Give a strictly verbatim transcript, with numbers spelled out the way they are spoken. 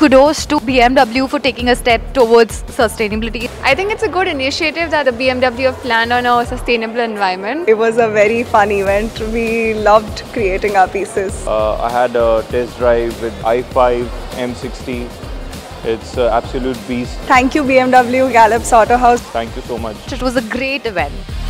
kudos to B M W for taking a step towards sustainability. I think it's a good initiative that the B M W have planned on a sustainable environment. It was a very fun event. We loved creating our pieces. Uh, I had a test drive with i five M sixty. It's an absolute beast. Thank you B M W, Gallops Auto House. Thank you so much. It was a great event.